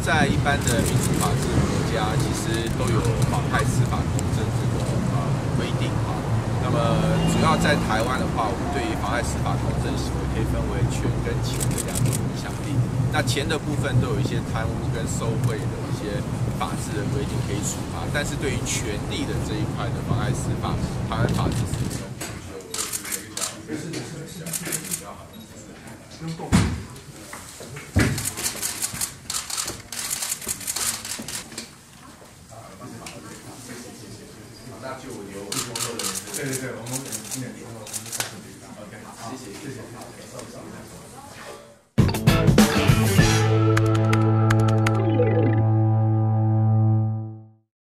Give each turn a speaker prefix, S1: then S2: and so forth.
S1: 在一般的民主法治国家，其实都有妨害司法公正这个规定哈。那么主要在台湾的话，我们对于妨害司法公正行为可以分为权跟钱的两种影响力。那钱的部分都有一些贪污跟收贿的一些法制的规定可以处罚，但是对于权利的这一块的妨害司法，台湾法治是没有。那就由我们工作人员。对，我们今年以后。